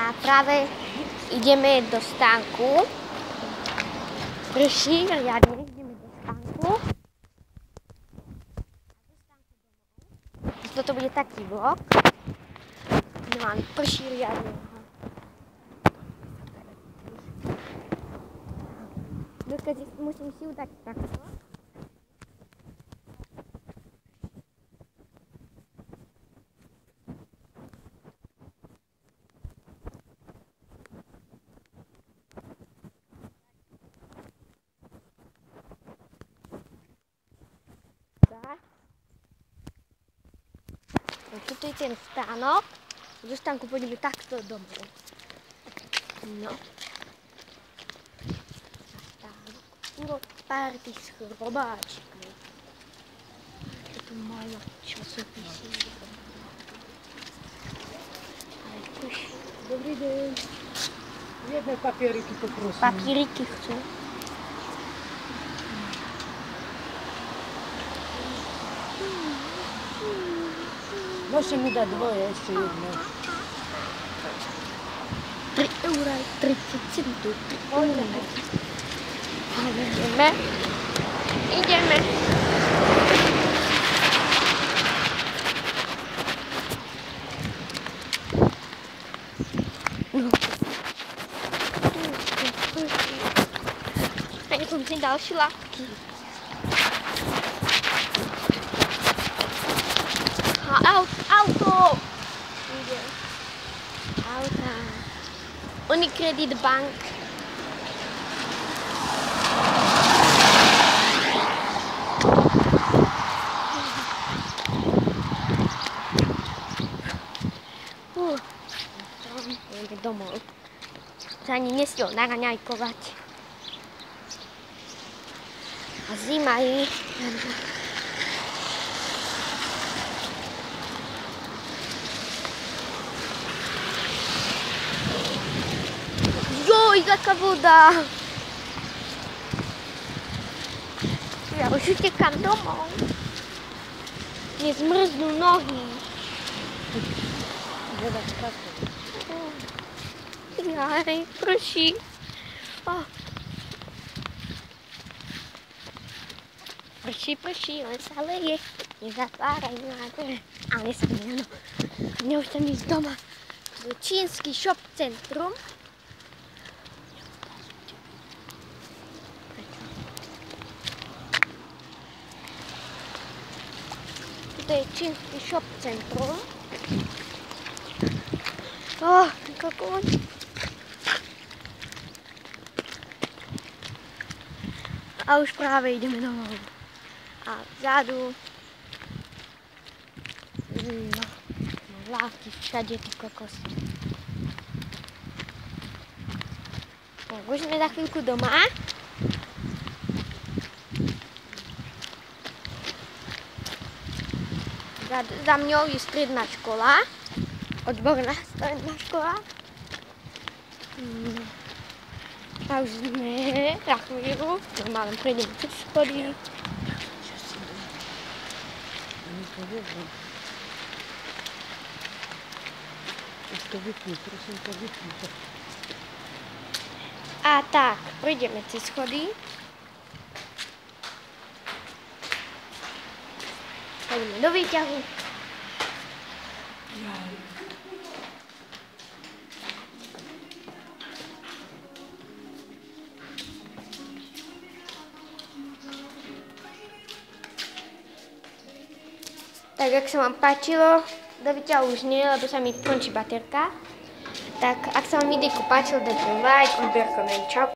A práve ideme do stánku. Prší, riadne, ideme do stánku. Toto bude taký vlog. No a prší riadne. Musím si udať takto. Toto je ten stánok. Do stánku pôjdeme takto domov. No. Stánok. Puro pár tých chrobáčikov. Tu majú časopisy. Dobrý deň. Jedné papieriky poprosím. Papieriky chcú. Môžete mi dať dvoje, ešte jedno. 3,30 €. Ideme. Ideme. A ja som si ďalší látky. Auto! Ide. Auta. Unicredit Bank. Ideme domov. Sa ani nestiel naraňajkovať. A zima je. Joj, taká voda! Ja už utekám domov. Mne zmrznú nohy. Jaj, prší. Prší, len sa leje. Nezatváraj nádher. Ale nesmiem, áno. Mne už tam ísť doma. To je čínsky shop centrum. To je čínsky shop centrum. Kako? A už práve ideme domov. A vzadu. No, vláky všade, ty kokos. Už sme za chvíľku doma. Za mňou je stredná škola, odborná stredná škola. A už sme za chvíľu, normálne prejdeme cez schody. Už to vypni, prosím to vypni. A tak, prejdeme cez schody. Poďme do výťahu. Tak, ak sa vám páčilo, do výťahu už nie, lebo sa mi končí baterka. Tak, ak sa vám videjko páčilo, dajte like, odber, koment, čau.